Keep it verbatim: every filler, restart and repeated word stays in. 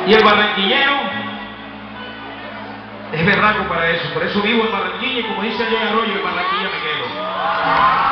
Y el barranquillero es berraco para eso, por eso vivo en Barranquilla y como dice allá en Arroyo, en Barranquilla me quedo.